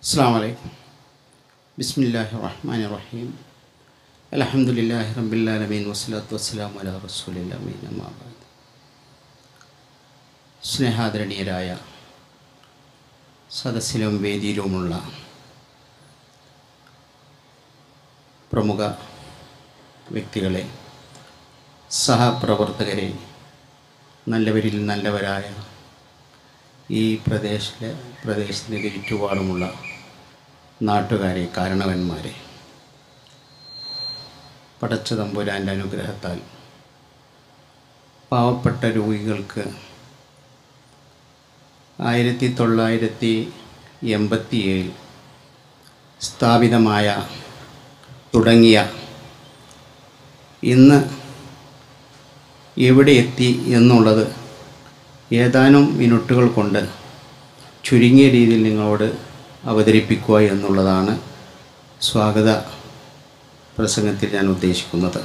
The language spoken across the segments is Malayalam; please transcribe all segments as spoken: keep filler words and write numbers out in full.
അസ്സലാമു അലൈക്കും. ബിസ്മില്ലാഹിർ റഹ്മാനിർ റഹീം. അൽഹംദുലില്ലാഹി റബ്ബിൽ ആലമീൻ വസ്സലാത്തു വസ്സലാമു അലാ റസൂലിൽ അമീൻ. അമ്മാ ബഅദ്. സ്നേഹാദരണീയരായ സദസ്സിലും വേദിയിലുമുള്ള പ്രമുഖ വ്യക്തികളെ, സഹപ്രവർത്തകരെ, നല്ലവരിൽ നല്ലവരായ ഈ പ്രദേശത്തെ പ്രദേശത്തിൻ്റെ ചുറ്റുപാടുമുള്ള നാട്ടുകാരെ, കാരണവന്മാരെ, പടച്ച തമ്പുരാൻ്റെ അനുഗ്രഹത്താൽ പാവപ്പെട്ട രോഗികൾക്ക് ആയിരത്തി തൊള്ളായിരത്തി എൺപത്തി ഏഴിൽ സ്ഥാപിതമായ തുടങ്ങിയ ഇന്ന് എവിടെ എത്തി എന്നുള്ളത് ഏതാനും മിനിറ്റുകൾ കൊണ്ട് ചുരുങ്ങിയ രീതിയിൽ നിങ്ങളോട് അവതരിപ്പിക്കുക എന്നുള്ളതാണ് സ്വാഗത പ്രസംഗത്തിൽ ഞാൻ ഉദ്ദേശിക്കുന്നത്.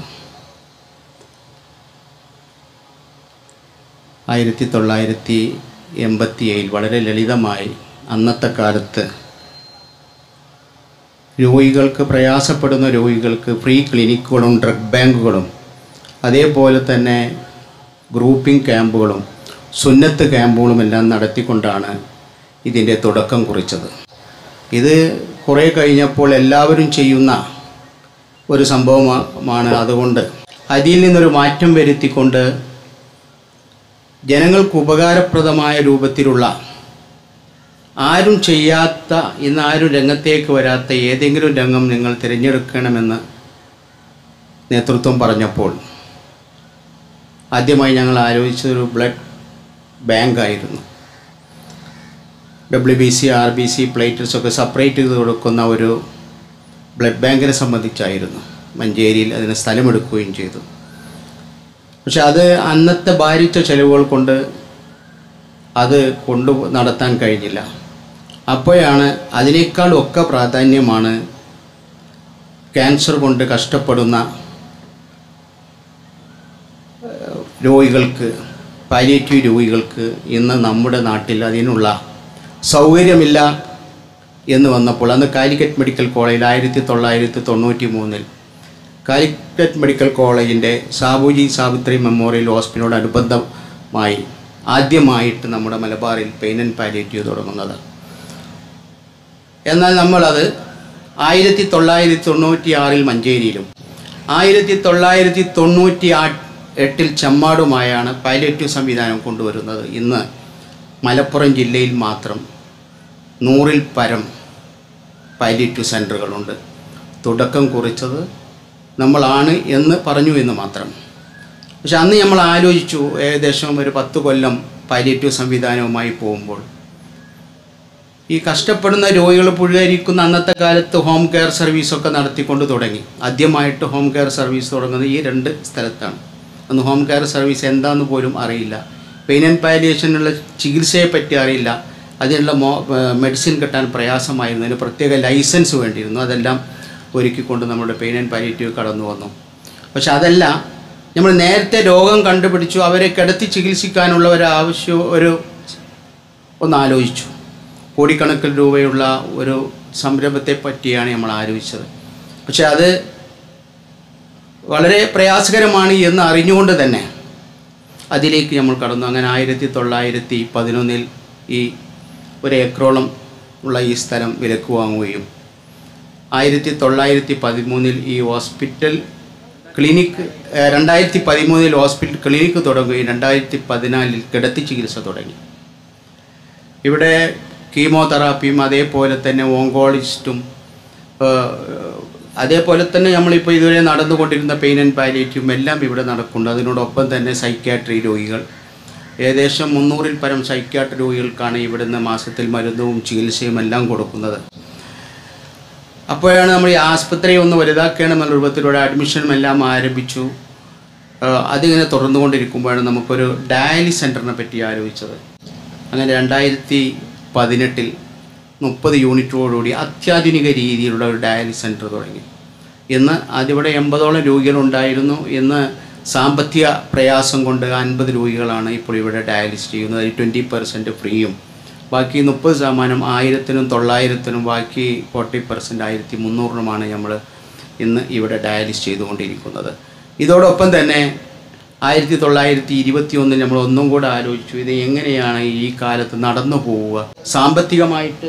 ആയിരത്തി തൊള്ളായിരത്തി എൺപത്തി ഏഴിൽ വളരെ ലളിതമായി അന്നത്തെ കാലത്ത് രോഗികൾക്ക്, പ്രയാസപ്പെടുന്ന രോഗികൾക്ക് ഫ്രീ ക്ലിനിക്കുകളും ഡ്രഗ് ബാങ്കുകളും അതേപോലെ തന്നെ ഗ്രൂപ്പിംഗ് ക്യാമ്പുകളും സുന്നത്ത് ക്യാമ്പുകളും എല്ലാം നടത്തിക്കൊണ്ടാണ് ഇതിൻ്റെ തുടക്കം കുറിച്ചത്. ഇത് കുറേ കഴിഞ്ഞപ്പോൾ എല്ലാവരും ചെയ്യുന്ന ഒരു സംഭവമാണ്. അതുകൊണ്ട് അതിൽ നിന്നൊരു മാറ്റം വരുത്തിക്കൊണ്ട് ജനങ്ങൾക്ക് ഉപകാരപ്രദമായ രൂപത്തിലുള്ള, ആരും ചെയ്യാത്ത, ഇന്ന് ആരും രംഗത്തേക്ക് വരാത്ത ഏതെങ്കിലും രംഗം നിങ്ങൾ തിരഞ്ഞെടുക്കണമെന്ന് നേതൃത്വം പറഞ്ഞപ്പോൾ ആദ്യമായി ഞങ്ങൾ ആലോചിച്ചതൊരു ബ്ലഡ് ബാങ്കായിരുന്നു. W B C, R B C, platelets ഒക്കെ സെപ്പറേറ്റ് ചെയ്ത് കൊടുക്കുന്ന ഒരു ബ്ലഡ് ബാങ്കിനെ സംബന്ധിച്ചായിരുന്നു. മഞ്ചേരിയിൽ അതിന് സ്ഥലമെടുക്കുകയും ചെയ്തു. പക്ഷെ അത് അന്നത്തെ ഭാരിച്ച ചെലവുകൾ കൊണ്ട് അത് കൊണ്ടു നടത്താൻ കഴിഞ്ഞില്ല. അപ്പോഴാണ് അതിനേക്കാളും ഒക്കെ പ്രാധാന്യമാണ് ക്യാൻസർ കൊണ്ട് കഷ്ടപ്പെടുന്ന രോഗികൾക്ക്, പാലിയേറ്റീവ് രോഗികൾക്ക് ഇന്ന് നമ്മുടെ നാട്ടിൽ അതിനുള്ള സൗകര്യമില്ല എന്ന് വന്നപ്പോൾ, അന്ന് കാലിക്കറ്റ് മെഡിക്കൽ കോളേജിൽ ആയിരത്തി തൊള്ളായിരത്തി തൊണ്ണൂറ്റി മൂന്നിൽ കാലിക്കറ്റ് മെഡിക്കൽ കോളേജിൻ്റെ സാബുജി സാവിത്രി മെമ്മോറിയൽ ഹോസ്പിറ്റലിനോട് അനുബന്ധമായി ആദ്യമായിട്ട് നമ്മുടെ മലബാറിൽ പെയിൻ ആൻഡ് പാലിയേറ്റീവ് തുടങ്ങുന്നത്. എന്നാൽ നമ്മളത് ആയിരത്തി തൊള്ളായിരത്തി തൊണ്ണൂറ്റി ആറിൽ മഞ്ചേരിയിലും ആയിരത്തി തൊള്ളായിരത്തി തൊണ്ണൂറ്റി എട്ടിൽ ചെമ്മാടുമായാണ് പാലിയേറ്റീവ് സംവിധാനം കൊണ്ടുവരുന്നത്. ഇന്ന് മലപ്പുറം ജില്ലയിൽ മാത്രം നൂറിൽ പരം പാലിയേറ്റീവ് സെൻ്ററുകളുണ്ട്. തുടക്കം കുറിച്ചത് നമ്മളാണ് എന്ന് പറഞ്ഞു എന്ന് മാത്രം. പക്ഷെ അന്ന് നമ്മൾ ആലോചിച്ചു, ഏകദേശം ഒരു പത്ത് കൊല്ലം പാലിയേറ്റീവ് സംവിധാനവുമായി പോകുമ്പോൾ ഈ കഷ്ടപ്പെടുന്ന രോഗികൾ പുഴുകരിക്കുന്ന അന്നത്തെ കാലത്ത് ഹോം കെയർ സർവീസൊക്കെ നടത്തിക്കൊണ്ട് തുടങ്ങി. ആദ്യമായിട്ട് ഹോം കെയർ സർവീസ് തുടങ്ങുന്നത് ഈ രണ്ട് സ്ഥലത്താണ്. അന്ന് ഹോം കെയർ സർവീസ് എന്താണെന്ന് പോലും അറിയില്ല. പെയിൻ ആൻഡ് പാലിയേഷനുള്ള ചികിത്സയെ പറ്റി അറിയില്ല. അതിനുള്ള മോ മെഡിസിൻ കിട്ടാൻ പ്രയാസമായിരുന്നു. അതിന് പ്രത്യേക ലൈസൻസ് വേണ്ടിയിരുന്നു. അതെല്ലാം ഒരുക്കിക്കൊണ്ട് നമ്മുടെ പെയിൻ ആൻഡ് പാലിയേറ്റീവ് കടന്നു വന്നു. പക്ഷെ അതല്ല, നമ്മൾ നേരത്തെ രോഗം കണ്ടുപിടിച്ചു, അവരെ കിടത്തി ചികിത്സിക്കാനുള്ള ഒരു ആവശ്യം ഒരു ഒന്ന് ആലോചിച്ചു. കോടിക്കണക്കിന് രൂപയുള്ള ഒരു സംരംഭത്തെ പറ്റിയാണ് നമ്മൾ ആലോചിച്ചത്. പക്ഷെ അത് വളരെ പ്രയാസകരമാണ് എന്ന് അറിഞ്ഞുകൊണ്ട് തന്നെ അതിലേക്ക് നമ്മൾ കടന്നു. അങ്ങനെ ആയിരത്തി തൊള്ളായിരത്തി പതിനൊന്നിൽ ഈ ഒരു ഏക്കറോളം ഉള്ള ഈ സ്ഥലം വിലക്ക് വാങ്ങുകയും ആയിരത്തി തൊള്ളായിരത്തി പതിമൂന്നിൽ ഈ ഹോസ്പിറ്റൽ ക്ലിനിക്ക് രണ്ടായിരത്തി പതിമൂന്നിൽ ഹോസ്പിറ്റൽ ക്ലിനിക്ക് തുടങ്ങുകയും രണ്ടായിരത്തി പതിനാലിൽ കിടത്തി ചികിത്സ തുടങ്ങി. ഇവിടെ കീമോതെറാപ്പിയും അതേപോലെ തന്നെ ഓങ്കോളജിസ്റ്റും അതേപോലെ തന്നെ നമ്മളിപ്പോൾ ഇതുവരെ നടന്നുകൊണ്ടിരുന്ന പെയിൻ ആൻഡ് പാലിയേറ്റീവും എല്ലാം ഇവിടെ നടക്കുന്നുണ്ട്. അതിനോടൊപ്പം തന്നെ സൈക്യാട്രി രോഗികൾ, ഏകദേശം മുന്നൂറിൽ പരം സൈക്യാട്രി രോഗികൾക്കാണ് ഇവിടുന്ന് മാസത്തിൽ മരുന്നും ചികിത്സയും എല്ലാം കൊടുക്കുന്നത്. അപ്പോഴാണ് നമ്മൾ ഈ ആസ്പത്രി ഒന്ന് വലുതാക്കണമെന്നുള്ള രൂപത്തിലൂടെ അഡ്മിഷനും എല്ലാം ആരംഭിച്ചു. അതിങ്ങനെ തുറന്നുകൊണ്ടിരിക്കുമ്പോഴാണ് നമുക്കൊരു ഡയാലിസിസ് സെൻ്ററിനെ പറ്റി ആലോചിച്ചത്. അങ്ങനെ രണ്ടായിരത്തി പതിനെട്ടിൽ മുപ്പത് യൂണിറ്റോടുകൂടി അത്യാധുനിക രീതിയിലുള്ള ഒരു ഡയാലിസിസ് സെൻറ്റർ തുടങ്ങി. ഇന്ന് അതിവിടെ എൺപതോളം രോഗികളുണ്ടായിരുന്നു. ഇന്ന് സാമ്പത്തിക പ്രയാസം കൊണ്ട് അൻപത് രോഗികളാണ് ഇപ്പോൾ ഇവിടെ ഡയാലിസിസ് ചെയ്യുന്നത്. അതിൽ ട്വൻറ്റി പെർസെൻറ്റ് ഫ്രീയും ബാക്കി മുപ്പത് ശതമാനം ആയിരത്തിനും തൊള്ളായിരത്തിനും ബാക്കി ഫോർട്ടി പെർസെൻറ്റ് ആയിരത്തി മുന്നൂറിനുമാണ് നമ്മൾ ഇന്ന് ഇവിടെ ഡയാലിസ് ചെയ്തുകൊണ്ടിരിക്കുന്നത്. ഇതോടൊപ്പം തന്നെ ആയിരത്തി തൊള്ളായിരത്തി ഇരുപത്തി ഒന്നിൽ നമ്മൾ ഒന്നും കൂടെ ആലോചിച്ചു, ഇത് എങ്ങനെയാണ് ഈ കാലത്ത് നടന്നു പോവുക. സാമ്പത്തികമായിട്ട്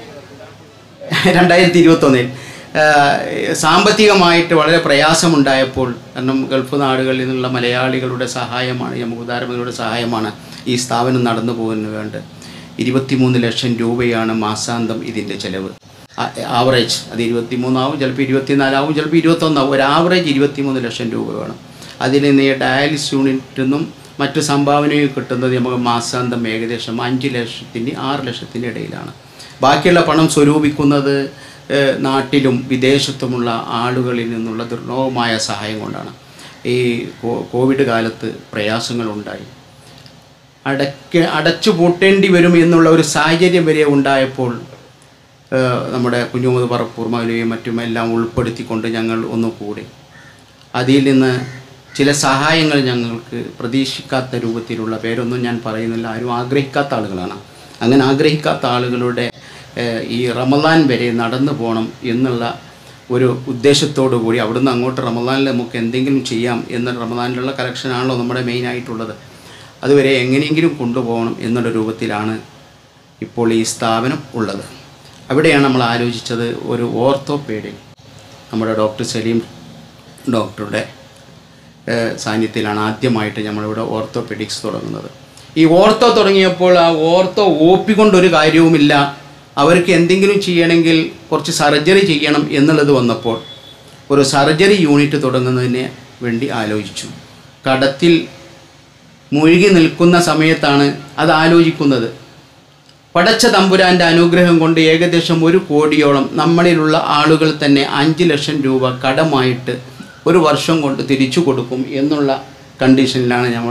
രണ്ടായിരത്തി ഇരുപത്തൊന്നിൽ സാമ്പത്തികമായിട്ട് വളരെ പ്രയാസമുണ്ടായപ്പോൾ, കാരണം ഗൾഫ് നാടുകളിൽ നിന്നുള്ള മലയാളികളുടെ സഹായമാണ്, യമുദാരമയുടെ സഹായമാണ് ഈ സ്ഥാപനം നടന്നു പോകുന്നതിന് വേണ്ട ഇരുപത്തിമൂന്ന് ലക്ഷം രൂപയാണ് മാസാന്തം ഇതിൻ്റെ ചിലവ്. ആവറേജ് അത് ഇരുപത്തി മൂന്നാവും, ചിലപ്പോൾ ഇരുപത്തിനാലാവും, ചിലപ്പോൾ ഇരുപത്തൊന്നാവും. ഒരു ആവറേജ് ഇരുപത്തിമൂന്ന് ലക്ഷം രൂപ വേണം. അതിൽ നിന്ന് ഈ ഡയാലിസിസ് യൂണിറ്റിൽ നിന്നും മറ്റു സംഭാവനയും കിട്ടുന്നത് നമുക്ക് മാസാന്തം ഏകദേശം അഞ്ച് ലക്ഷത്തിൻ്റെ ആറ് ലക്ഷത്തിൻ്റെ ഇടയിലാണ്. ബാക്കിയുള്ള പണം സ്വരൂപിക്കുന്നത് നാട്ടിലും വിദേശത്തുമുള്ള ആളുകളിൽ നിന്നുള്ള ദുർലഭമായ സഹായം കൊണ്ടാണ്. ഈ കോവിഡ് കാലത്ത് പ്രയാസങ്ങളുണ്ടായി, അടയ്ക്ക് അടച്ചു പൂട്ടേണ്ടി വരും എന്നുള്ള ഒരു സാഹചര്യം വരെ ഉണ്ടായപ്പോൾ നമ്മുടെ കുഞ്ഞുമുത് പറപ്പൂർ മൗലവിയും മറ്റുമെല്ലാം ഉൾപ്പെടുത്തിക്കൊണ്ട് ഞങ്ങൾ ഒന്നുകൂടി അതിൽ നിന്ന് ചില സഹായങ്ങൾ ഞങ്ങൾക്ക് പ്രതീക്ഷിക്കാത്ത രൂപത്തിലുള്ള, പേരൊന്നും ഞാൻ പറയുന്നില്ല, ആരും ആഗ്രഹിക്കാത്ത ആളുകളാണ്. അങ്ങനെ ആഗ്രഹിക്കാത്ത ആളുകളുടെ ഈ റമദാൻ വരെ നടന്നു പോകണം എന്നുള്ള ഒരു ഉദ്ദേശത്തോടു കൂടി അവിടുന്ന് അങ്ങോട്ട് റമദാനിൽ നമുക്ക് എന്തെങ്കിലും ചെയ്യാം എന്ന റമദാനിലുള്ള കളക്ഷനാണല്ലോ നമ്മുടെ മെയിനായിട്ടുള്ളത്. അതുവരെ എങ്ങനെയെങ്കിലും കൊണ്ടുപോകണം എന്നുള്ള രൂപത്തിലാണ് ഇപ്പോൾ ഈ സ്ഥാപനം ഉള്ളത്. അവിടെയാണ് നമ്മൾ ആലോചിച്ചത് ഒരു ഓർത്തോപീഡിക്, നമ്മുടെ ഡോക്ടർ സലീം ഡോക്ടറുടെ സാന്നിധ്യത്തിലാണ് ആദ്യമായിട്ട് നമ്മളിവിടെ ഓർത്തോപീഡിക്സ് തുടങ്ങുന്നത്. ഈ ഓർത്തോ തുടങ്ങിയപ്പോൾ ആ ഓർത്തോ ഓപ്പിക്കൊണ്ടൊരു കാര്യവുമില്ല, അവർക്ക് എന്തെങ്കിലും ചെയ്യണമെങ്കിൽ കുറച്ച് സർജറി ചെയ്യണം എന്നുള്ളത് വന്നപ്പോൾ ഒരു സർജറി യൂണിറ്റ് തുടങ്ങുന്നതിന് വേണ്ടി ആലോചിച്ചു. കടത്തിൽ മുഴുകി നിൽക്കുന്ന സമയത്താണ് അത് ആലോചിക്കുന്നത്. പടച്ച തമ്പുരാൻ്റെ അനുഗ്രഹം കൊണ്ട് ഏകദേശം ഒരു കോടിയോളം നമ്മളിലുള്ള ആളുകൾ തന്നെ അഞ്ച് ലക്ഷം രൂപ കടമായിട്ട് ഒരു വർഷം കൊണ്ട് തിരിച്ചു കൊടുക്കും എന്നുള്ള കണ്ടീഷനിലാണ് നമ്മൾ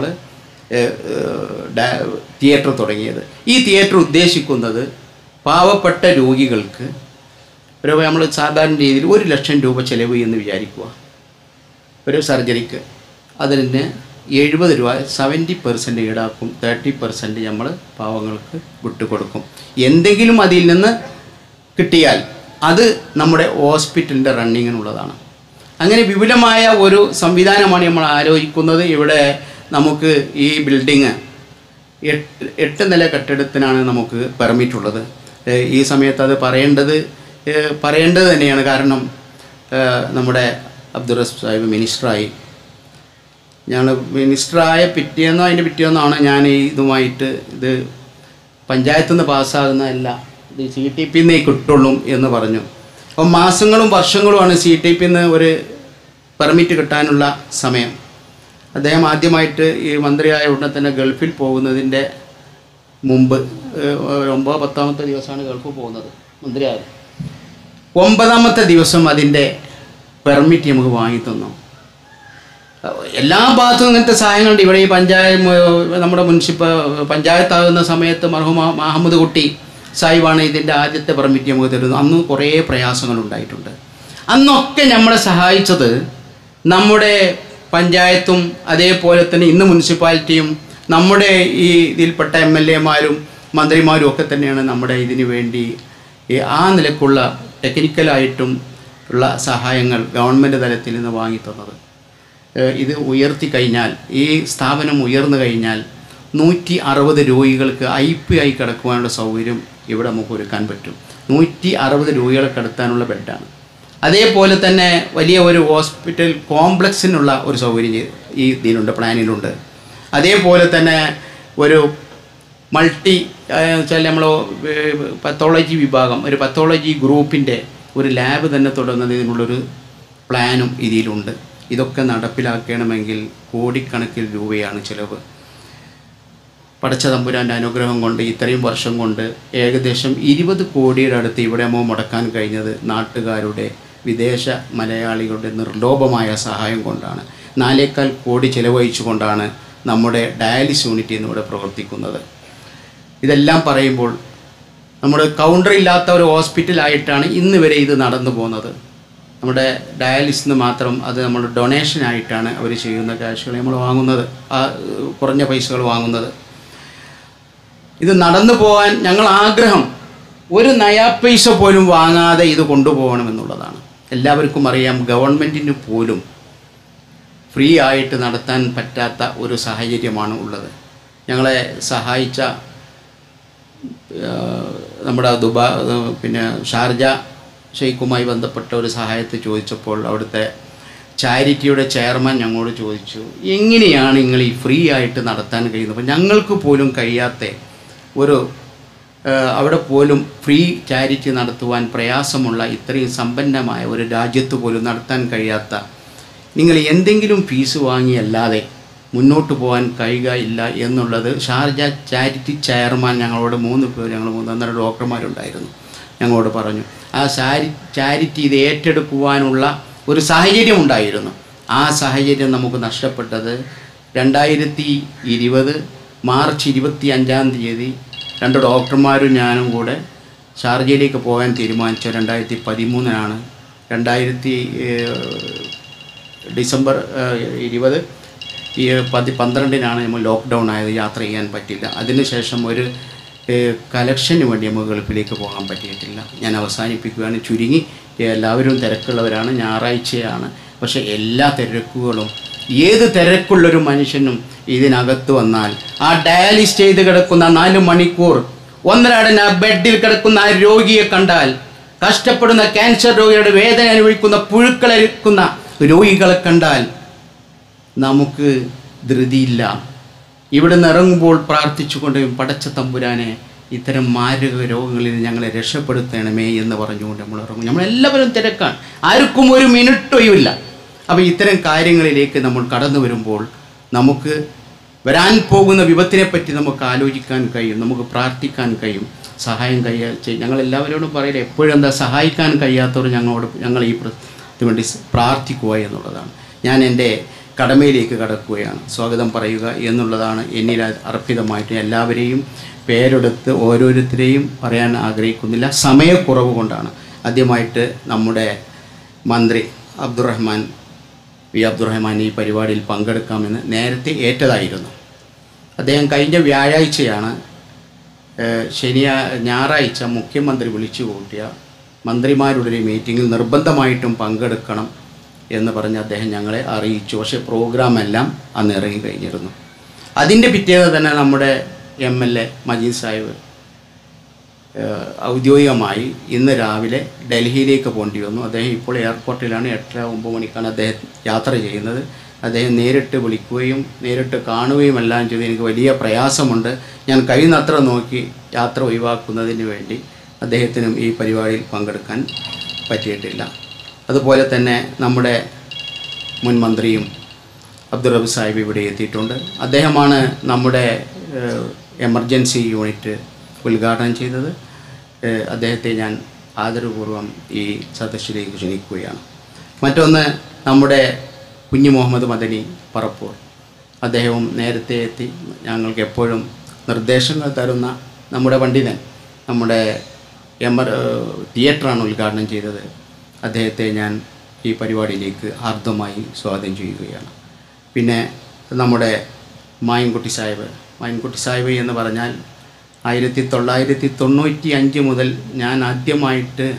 തിയേറ്റർ തുടങ്ങിയത്. ഈ തിയേറ്റർ ഉദ്ദേശിക്കുന്നത് പാവപ്പെട്ട രോഗികൾക്ക് ഒരു നമ്മൾ സാധാരണ രീതിയിൽ ഒരു ലക്ഷം രൂപ ചിലവ് എന്ന് വിചാരിക്കുക ഒരു സർജറിക്ക്, അതിന് എഴുപത് രൂപ സെവൻറ്റി പെർസെൻറ്റ് ഈടാക്കും, തേർട്ടി പെർസെൻറ്റ് നമ്മൾ പാവങ്ങൾക്ക് വിട്ടുകൊടുക്കും. എന്തെങ്കിലും അതിൽ നിന്ന് കിട്ടിയാൽ അത് നമ്മുടെ ഹോസ്പിറ്റലിൻ്റെ റണ്ണിങ്ങിനുള്ളതാണ്. അങ്ങനെ വിപുലമായ ഒരു സംവിധാനമാണ് നമ്മൾ ആലോചിക്കുന്നത്. ഇവിടെ നമുക്ക് ഈ ബിൽഡിങ് എട്ട് എട്ട് നില കെട്ടിടത്തിനാണ് നമുക്ക് പെർമിറ്റ് ഉള്ളത്. ഈ സമയത്ത് അത് പറയേണ്ടത് പറയേണ്ടത് തന്നെയാണ്. കാരണം നമ്മുടെ അബ്ദുൾ റസാഖ് സാഹിബ് മിനിസ്റ്ററായി, ഞങ്ങൾ മിനിസ്റ്ററായ പിറ്റേന്നോ അതിൻ്റെ പിറ്റേന്നോ ഞാൻ ഇതുമായിട്ട് ഇത് പഞ്ചായത്തിൽ നിന്ന് പാസ്സാകുന്നതല്ല, ഇത് സി ടി പി എന്നേ കിട്ടുള്ളൂ എന്ന് പറഞ്ഞു. അപ്പം മാസങ്ങളും വർഷങ്ങളുമാണ് സി ടി പി എന്ന് ഒരു പെർമിറ്റ് കിട്ടാനുള്ള സമയം. അദ്ദേഹം ആദ്യമായിട്ട് ഈ മന്ത്രിയായ ഉടനെ തന്നെ ഗൾഫിൽ പോകുന്നതിൻ്റെ മുമ്പ് ഒമ്പത് പത്താമത്തെ ദിവസമാണ് ഗൾഫിൽ പോകുന്നത് മന്ത്രിയായത്. ഒമ്പതാമത്തെ ദിവസം അതിൻ്റെ പെർമിറ്റ് നമുക്ക് വാങ്ങി തന്നു. എല്ലാ ഭാഗത്തും ഇങ്ങനത്തെ സഹായങ്ങളുണ്ട്. ഇവിടെ ഈ പഞ്ചായത്ത് നമ്മുടെ മുനിസിപ്പൽ പഞ്ചായത്താകുന്ന സമയത്ത് മർഹൂം മഹമ്മദ് കുട്ടി സാഹിബാണ് ഇതിൻ്റെ ആദ്യത്തെ പെർമിറ്റ് നമുക്ക് തരുന്നത്. അന്ന് കുറേ പ്രയാസങ്ങളുണ്ടായിട്ടുണ്ട്. അന്നൊക്കെ നമ്മളെ സഹായിച്ചത് നമ്മുടെ പഞ്ചായത്തും അതേപോലെ തന്നെ ഇന്ന് മുനിസിപ്പാലിറ്റിയും നമ്മുടെ ഈ ഇതിൽപ്പെട്ട എം എൽ എമാരും മന്ത്രിമാരും ഒക്കെ തന്നെയാണ് നമ്മുടെ ഇതിനു വേണ്ടി ആ നിലക്കുള്ള ടെക്നിക്കലായിട്ടും ഉള്ള സഹായങ്ങൾ ഗവൺമെൻറ് തലത്തിൽ നിന്ന് വാങ്ങി തന്നത്. ഇത് ഉയർത്തി കഴിഞ്ഞാൽ, ഈ സ്ഥാപനം ഉയർന്നു കഴിഞ്ഞാൽ നൂറ്റി അറുപത് രോഗികൾക്ക് ഐ പി ആയി കിടക്കുവാനുള്ള സൗകര്യം ഇവിടെ നമുക്ക് ഒരുക്കാൻ പറ്റും. നൂറ്റി അറുപത് രോഗികളെ കിടത്താനുള്ള ബെഡാണ്. അതേപോലെ തന്നെ വലിയ ഒരു ഹോസ്പിറ്റൽ കോംപ്ലക്സിനുള്ള ഒരു സൗകര്യം ഈ ഇതിലുണ്ട്, പ്ലാനിലുണ്ട്. അതേപോലെ തന്നെ ഒരു മൾട്ടി വെച്ചാൽ നമ്മൾ പത്തോളജി വിഭാഗം, ഒരു പത്തോളജി ഗ്രൂപ്പിൻ്റെ ഒരു ലാബ് തന്നെ തുടങ്ങുന്നതിനുള്ളൊരു പ്ലാനും ഇതിലുണ്ട്. ഇതൊക്കെ നടപ്പിലാക്കണമെങ്കിൽ കോടിക്കണക്കിന് രൂപയാണ് ചിലവ്. പടച്ച തമ്പുരാൻ്റെ അനുഗ്രഹം കൊണ്ട് ഇത്രയും വർഷം കൊണ്ട് ഏകദേശം ഇരുപത് കോടിയുടെ അടുത്ത് ഇവിടെ നമ്മൾ മുടക്കാൻ കഴിഞ്ഞത് നാട്ടുകാരുടെ, വിദേശ മലയാളികളുടെ നിർലോഭമായ സഹായം കൊണ്ടാണ്. നാലേക്കാൽ കോടി ചിലവഴിച്ചു കൊണ്ടാണ് നമ്മുടെ ഡയാലിസിസ് യൂണിറ്റ് എന്നിവിടെ പ്രവർത്തിക്കുന്നത്. ഇതെല്ലാം പറയുമ്പോൾ നമ്മുടെ കൗണ്ടറില്ലാത്ത ഒരു ഹോസ്പിറ്റലായിട്ടാണ് ഇന്ന് വരെ ഇത് നടന്നു പോകുന്നത്. നമ്മുടെ ഡയാലിസിന് മാത്രം അത് നമ്മൾ ഡൊണേഷനായിട്ടാണ് അവർ ചെയ്യുന്ന ക്യാഷുകൾ നമ്മൾ വാങ്ങുന്നത്, ആ കുറഞ്ഞ പൈസകൾ വാങ്ങുന്നത്. ഇത് നടന്നു പോകാൻ ഞങ്ങൾ ആഗ്രഹം ഒരു നയാ പൈസ പോലും വാങ്ങാതെ ഇത് കൊണ്ടുപോകണമെന്നുള്ളതാണ്. എല്ലാവർക്കും അറിയാം, ഗവൺമെൻറ്റിന് പോലും ഫ്രീ ആയിട്ട് നടത്താൻ പറ്റാത്ത ഒരു സാഹചര്യമാണ് ഉള്ളത്. ഞങ്ങളെ സഹായിച്ച നമ്മുടെ ദുബാ പിന്നെ ഷാർജ ഷെയ്ഖുമായി ബന്ധപ്പെട്ട ഒരു സഹായത്തെ ചോദിച്ചപ്പോൾ അവിടുത്തെ ചാരിറ്റിയുടെ ചെയർമാൻ ഞങ്ങളോട് ചോദിച്ചു, എങ്ങനെയാണ് നിങ്ങൾ ഈ ഫ്രീ ആയിട്ട് നടത്താൻ കഴിയുന്നത്? അപ്പോൾ ഞങ്ങൾക്ക് പോലും കഴിയാത്ത ഒരു അവിടെ പോലും ഫ്രീ ചാരിറ്റി നടത്തുവാൻ പ്രയാസമുള്ള ഇത്രയും സമ്പന്നമായ ഒരു രാജ്യത്ത് പോലും നടത്താൻ കഴിയാത്ത നിങ്ങൾ എന്തെങ്കിലും ഫീസ് വാങ്ങിയല്ലാതെ മുന്നോട്ട് പോകാൻ കഴിയുകയില്ല എന്നുള്ളത് ഷാർജ ചാരിറ്റി ചെയർമാൻ ഞങ്ങളോട് മൂന്ന് പേർ ഞങ്ങൾ മൂന്നൊന്നര ഡോക്ടർമാരുണ്ടായിരുന്നു ഞങ്ങളോട് പറഞ്ഞു. ആ ചാരി ചാരിറ്റി ഇത് ഏറ്റെടുക്കുവാനുള്ള ഒരു സാഹചര്യം ഉണ്ടായിരുന്നു. ആ സാഹചര്യം നമുക്ക് നഷ്ടപ്പെട്ടത് രണ്ടായിരത്തി ഇരുപത് മാർച്ച് ഇരുപത്തി അഞ്ചാം തീയതി രണ്ട് ഡോക്ടർമാരും ഞാനും കൂടെ ഷാർജയിലേക്ക് പോകാൻ തീരുമാനിച്ച രണ്ടായിരത്തി പതിമൂന്നിനാണ്. രണ്ടായിരത്തി ഡിസംബർ ഇരുപത് ഈ പതി പന്ത്രണ്ടിനാണ് നമ്മൾ ലോക്ക്ഡൗൺ ആയത്, യാത്ര ചെയ്യാൻ പറ്റില്ല. അതിനുശേഷം ഒരു കലക്ഷന് വേണ്ടി നമുക്ക് ഗൾഫിലേക്ക് പോകാൻ പറ്റിയിട്ടില്ല. ഞാൻ അവസാനിപ്പിക്കുകയാണ്. ചുരുങ്ങി എല്ലാവരും തിരക്കുള്ളവരാണ്, ഞായറാഴ്ചയാണ്. പക്ഷേ എല്ലാ തിരക്കുകളും ഏത് തിരക്കുള്ളൊരു മനുഷ്യനും ഇതിനകത്ത് വന്നാൽ ആ ഡയാലിസ് ചെയ്ത് കിടക്കുന്ന നാല് മണിക്കൂർ ഒന്നരാടൻ ആ ബെഡിൽ കിടക്കുന്ന ആ രോഗിയെ കണ്ടാൽ, കഷ്ടപ്പെടുന്ന ക്യാൻസർ രോഗിയുടെ വേദന അനുഭവിക്കുന്ന പുഴുക്കളരിക്കുന്ന രോഗികളെ കണ്ടാൽ നമുക്ക് ധൃതിയില്ല. ഇവിടെ നിന്ന് ഇറങ്ങുമ്പോൾ പ്രാർത്ഥിച്ചുകൊണ്ട് പടച്ച തമ്പുരാനെ ഇത്തരം മാരക രോഗങ്ങളിൽ ഞങ്ങളെ രക്ഷപ്പെടുത്തണമേ എന്ന് പറഞ്ഞുകൊണ്ട് നമ്മൾ ഇറങ്ങും. നമ്മളെല്ലാവരും തിരക്കാണ്, ആർക്കും ഒരു മിനിറ്റൊയുമില്ല. അപ്പോൾ ഇത്തരം കാര്യങ്ങളിലേക്ക് നമ്മൾ കടന്നു വരുമ്പോൾ നമുക്ക് വരാൻ പോകുന്ന വിപത്തിനെപ്പറ്റി നമുക്ക് ആലോചിക്കാൻ കഴിയും, നമുക്ക് പ്രാർത്ഥിക്കാൻ കഴിയും, സഹായം കഴിയാ ചെയ്യും. ഞങ്ങളെല്ലാവരോടും പറയില്ല, എപ്പോഴും എന്താ സഹായിക്കാൻ കഴിയാത്തവർ ഞങ്ങളോട് ഞങ്ങൾ ഈ വേണ്ടി പ്രാർത്ഥിക്കുക എന്നുള്ളതാണ്. ഞാൻ എൻ്റെ കടമയിലേക്ക് കടക്കുകയാണ്. സ്വാഗതം പറയുക എന്നുള്ളതാണ് എന്നിൽ അർപ്പിതമായിട്ട്. എല്ലാവരെയും പേരെടുത്ത് ഓരോരുത്തരെയും പറയാൻ ആഗ്രഹിക്കുന്നില്ല, സമയക്കുറവ് കൊണ്ടാണ്. ആദ്യമായിട്ട് നമ്മുടെ മന്ത്രി അബ്ദുറഹ്മാൻ വി അബ്ദുറഹ്മാൻ ഈ പരിപാടിയിൽ പങ്കെടുക്കാമെന്ന് നേരത്തെ ഏറ്റതായിരുന്നു. അദ്ദേഹം കഴിഞ്ഞ വ്യാഴാഴ്ചയാണ് ശനിയാ ഞായറാഴ്ച മുഖ്യമന്ത്രി വിളിച്ചു കൂട്ടിയ മന്ത്രിമാരുടെ ഒരു മീറ്റിങ്ങിൽ നിർബന്ധമായിട്ടും പങ്കെടുക്കണം എന്ന് പറഞ്ഞ് അദ്ദേഹം ഞങ്ങളെ അറിയിച്ചു. പക്ഷേ പ്രോഗ്രാമെല്ലാം അന്ന് ഇറങ്ങി കഴിഞ്ഞിരുന്നു. അതിൻ്റെ പിറ്റേന്ന് തന്നെ നമ്മുടെ M L A Majeed Sahib ഔദ്യോഗികമായി ഇന്ന് രാവിലെ ഡൽഹിയിലേക്ക് പോകേണ്ടി വന്നു. അദ്ദേഹം ഇപ്പോൾ എയർപോർട്ടിലാണ്. എട്ടര ഒമ്പത് മണിക്കാണ് അദ്ദേഹം യാത്ര ചെയ്യുന്നത്. അദ്ദേഹം നേരിട്ട് വിളിക്കുകയും നേരിട്ട് കാണുകയും എല്ലാം ചെയ്ത് എനിക്ക് വലിയ പ്രയാസമുണ്ട്. ഞാൻ കഴിയുന്നത്ര നോക്കി യാത്ര ഒഴിവാക്കുന്നതിന് വേണ്ടി അദ്ദേഹത്തിനും ഈ പരിപാടിയിൽ പങ്കെടുക്കാൻ പറ്റിയിട്ടില്ല. അതുപോലെ തന്നെ നമ്മുടെ മുൻ മന്ത്രിയും അബ്ദുൾ റബ്ബ് സാഹിബ് ഇവിടെ എത്തിയിട്ടുണ്ട്. അദ്ദേഹമാണ് നമ്മുടെ എമർജൻസി യൂണിറ്റ് ഉദ്ഘാടനം ചെയ്തത്. അദ്ദേഹത്തെ ഞാൻ ആദരപൂർവ്വം ഈ സദസ്സിലേക്ക് ക്ഷണിക്കുകയാണ്. മറ്റൊന്ന് നമ്മുടെ കുഞ്ഞു മുഹമ്മദ് മദനി പറപ്പൂർ, അദ്ദേഹവും നേരത്തെ എത്തി ഞങ്ങൾക്ക് എപ്പോഴും നിർദ്ദേശങ്ങൾ തരുന്ന നമ്മുടെ പണ്ഡിതൻ, നമ്മുടെ എമർ തിയേറ്ററാണ് ഉദ്ഘാടനം ചെയ്തത്. അദ്ദേഹത്തെ ഞാൻ ഈ പരിപാടിയിലേക്ക് ഹാർദമായി സ്വാഗതം ചെയ്യുകയാണ്. പിന്നെ നമ്മുടെ മായൻകുട്ടി സാഹിബ് മായൻകുട്ടി സാഹിബ് എന്ന് പറഞ്ഞാൽ ആയിരത്തി തൊള്ളായിരത്തി തൊണ്ണൂറ്റി അഞ്ച് മുതൽ ഞാൻ ആദ്യമായിട്ട്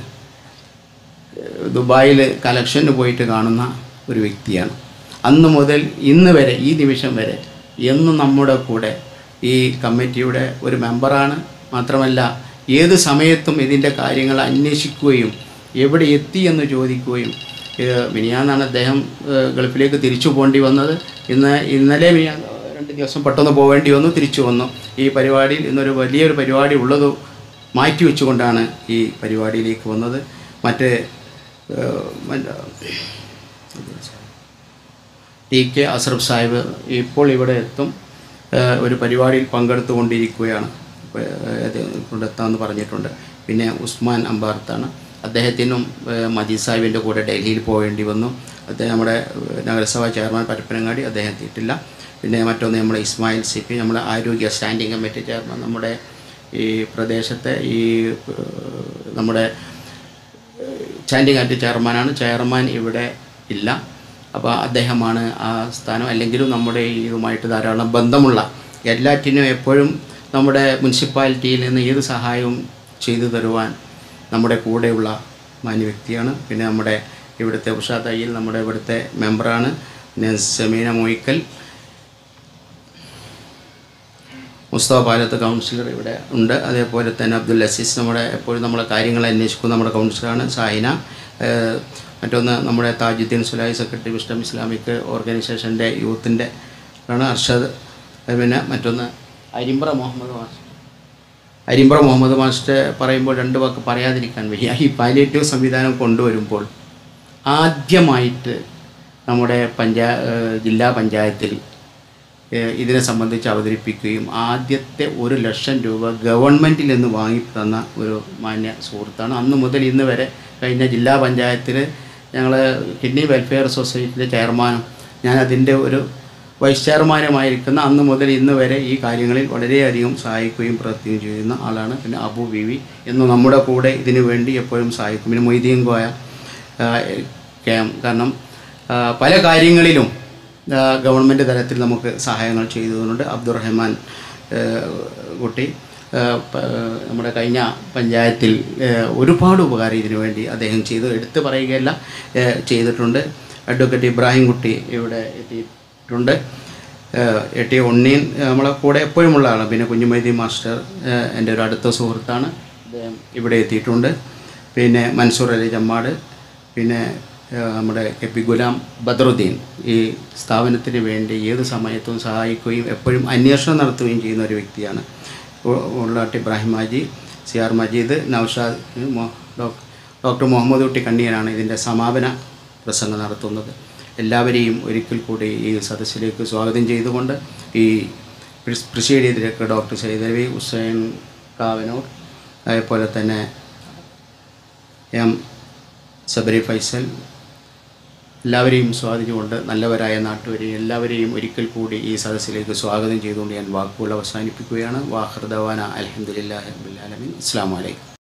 ദുബായിൽ കലക്ഷന് പോയിട്ട് കാണുന്ന ഒരു വ്യക്തിയാണ്. അന്ന് മുതൽ ഇന്ന് വരെ, ഈ നിമിഷം വരെ എന്നും നമ്മുടെ കൂടെ ഈ കമ്മിറ്റിയുടെ ഒരു മെമ്പറാണ്. മാത്രമല്ല ഏത് സമയത്തും ഇതിൻ്റെ കാര്യങ്ങൾ അന്വേഷിക്കുകയും എവിടെ എത്തി എന്ന് ചോദിക്കുകയും. മിനിയാന്നാണ് അദ്ദേഹം ഗൾഫിലേക്ക് തിരിച്ചു പോകേണ്ടി വന്നത്. ഇന്ന് ഇന്നലെ മിനിയാ രണ്ട് ദിവസം പെട്ടെന്ന് പോകേണ്ടി വന്നു, തിരിച്ചു വന്നു. ഈ പരിപാടിയിൽ ഇന്നൊരു വലിയൊരു പരിപാടി ഉള്ളത് മാറ്റി വെച്ചുകൊണ്ടാണ് ഈ പരിപാടിയിലേക്ക് വന്നത്. മറ്റ് ടി കെ അസ്രഫ് സാഹിബ് ഇപ്പോൾ ഇവിടെ എത്തും, ഒരു പരിപാടിയിൽ പങ്കെടുത്തുകൊണ്ടിരിക്കുകയാണ്, കൊണ്ടെത്താമെന്ന് പറഞ്ഞിട്ടുണ്ട്. പിന്നെ ഉസ്മാൻ അമ്പാർത്താണ്, അദ്ദേഹത്തിനും മജീദ് സാഹിബിൻ്റെ കൂടെ ഡൽഹിയിൽ പോകേണ്ടി വന്നു. അദ്ദേഹം നമ്മുടെ നഗരസഭാ ചെയർമാൻ പരപ്പനങ്ങാടി, അദ്ദേഹം എത്തിയിട്ടില്ല. പിന്നെ മറ്റൊന്ന് നമ്മുടെ ഇസ്മായിൽ സി പി, നമ്മുടെ ആരോഗ്യ സ്റ്റാൻഡിംഗ് കമ്മിറ്റി ചെയർമാൻ, നമ്മുടെ ഈ പ്രദേശത്തെ ഈ നമ്മുടെ സ്റ്റാൻഡിംഗ് കമ്മിറ്റി ചെയർമാനാണ്. ചെയർമാൻ ഇവിടെ ഇല്ല, അപ്പോൾ അദ്ദേഹമാണ് ആ സ്ഥാനം. അല്ലെങ്കിലും നമ്മുടെ ഇതുമായിട്ട് ധാരാളം ബന്ധമുള്ള, എല്ലാറ്റിനും എപ്പോഴും നമ്മുടെ മുനിസിപ്പാലിറ്റിയിൽ നിന്ന് ഏത് സഹായവും ചെയ്തു തരുവാൻ നമ്മുടെ കൂടെയുള്ള മാന്യ വ്യക്തിയാണ്. പിന്നെ നമ്മുടെ ഇവിടുത്തെ ഉഷാ തയ്യിൽ നമ്മുടെ ഇവിടുത്തെ മെമ്പറാണ്. പിന്നെ സെമീന മൊയ്ക്കൽ, മുസ്തഫ പാലത്ത് കൗൺസിലർ ഇവിടെ ഉണ്ട്. അതേപോലെ തന്നെ അബ്ദുൽ അസീസ് നമ്മുടെ എപ്പോഴും നമ്മളെ കാര്യങ്ങൾ അന്വേഷിക്കുന്ന നമ്മുടെ കൗൺസിലറാണ്. സാഹിന, മറ്റൊന്ന് നമ്മുടെ Tajuddeen Sulai secretary wisdom Islamic ഓർഗനൈസേഷൻ്റെ യൂത്തിൻ്റെ ആണ് അർഷദ്. പിന്നെ മറ്റൊന്ന് അരിമ്പ്ര മുഹമ്മദ് മാസ്റ്റർ. അരിമ്പ്ര മുഹമ്മദ് മാസ്റ്റർ പറയുമ്പോൾ രണ്ട് വാക്ക് പറയാതിരിക്കാൻ വയ്യ. ഈ പാലിയേറ്റീവ് സംവിധാനം കൊണ്ടുവരുമ്പോൾ ആദ്യമായിട്ട് നമ്മുടെ പഞ്ചായ ജില്ലാ പഞ്ചായത്തിൽ ഇതിനെ സംബന്ധിച്ച് അവതരിപ്പിക്കുകയും ആദ്യത്തെ ഒരു ലക്ഷം രൂപ ഗവൺമെൻറ്റിൽ നിന്ന് വാങ്ങി തന്ന ഒരു മാന്യ സുഹൃത്താണ്. അന്ന് മുതൽ ഇന്ന് വരെ കഴിഞ്ഞ ജില്ലാ പഞ്ചായത്തിൽ ഞങ്ങൾ കിഡ്നി വെൽഫെയർ സൊസൈറ്റിയുടെ ചെയർമാനും ഞാൻ അതിൻ്റെ ഒരു വൈസ് ചെയർമാനുമായിരിക്കുന്ന അന്ന് മുതൽ ഇന്ന് വരെ ഈ കാര്യങ്ങളിൽ വളരെയധികം സഹായിക്കുകയും പ്രവർത്തിക്കുകയും ചെയ്യുന്ന ആളാണ്. പിന്നെ അബു ബിവി എന്ന് നമ്മുടെ കൂടെ ഇതിനു വേണ്ടി എപ്പോഴും സഹായിക്കും. പിന്നെ മൊയ്തീൻ കോയ ക്യാം, കാരണം പല കാര്യങ്ങളിലും ഗവൺമെൻറ് തലത്തിൽ നമുക്ക് സഹായങ്ങൾ ചെയ്തതുകൊണ്ട്. അബ്ദുറഹ്മാൻ കുട്ടി നമ്മുടെ കഴിഞ്ഞ പഞ്ചായത്തിൽ ഒരുപാട് ഉപകാരം ഇതിനു വേണ്ടി അദ്ദേഹം ചെയ്തു, എടുത്തു പറയുകയല്ല ചെയ്തിട്ടുണ്ട്. അഡ്വക്കേറ്റ് ഇബ്രാഹിം കുട്ടി ഇവിടെ എത്തിയിട്ടുണ്ട്. എ ടി ഉണ്ണീൻ നമ്മളെ കൂടെ എപ്പോഴുമുള്ള ആളാണ്. പിന്നെ കുഞ്ഞുമൈദി മാസ്റ്റർ എൻ്റെ ഒരു അടുത്ത സുഹൃത്താണ്, അദ്ദേഹം ഇവിടെ എത്തിയിട്ടുണ്ട്. പിന്നെ മൻസൂർ അലി ജമ്മാട്, പിന്നെ നമ്മുടെ കെ പി ഗുലാം ബദറുദ്ദീൻ ഈ സ്ഥാപനത്തിന് വേണ്ടി ഏത് സമയത്തും സഹായിക്കുകയും എപ്പോഴും അന്വേഷണം നടത്തുകയും ചെയ്യുന്ന ഒരു വ്യക്തിയാണ്. Ullat Ibrahim Haji, C R Majeed, Naushad, doctor Muhammad Kutty കണ്ണിയനാണ് ഇതിൻ്റെ സമാപന പ്രസംഗം നടത്തുന്നത്. എല്ലാവരെയും ഒരിക്കൽ കൂടി ഈ സദസ്സിലേക്ക് സ്വാഗതം ചെയ്തുകൊണ്ട് ഈ പ്രൊസീഡ് ചെയ്തിരിക്കുന്ന ഡോക്ടർ സൈദലവി, ഹുസൈൻ കാവനൂർ, അതേപോലെ തന്നെ എം സബരി ഫൈസൽ, എല്ലാവരെയും സ്വാഗതിച്ചുകൊണ്ട് നല്ലവരായ നാട്ടുകാരെയും എല്ലാവരെയും ഒരിക്കൽ കൂടി ഈ സദസ്സിലേക്ക് സ്വാഗതം ചെയ്തുകൊണ്ട് ഞാൻ വാക്കുകൾ അവസാനിപ്പിക്കുകയാണ്. വാഖിർ ദവാന അൽഹംദുലില്ലാഹി റബ്ബിൽ ആലമീൻ. അസ്സലാമു അലൈക്കും.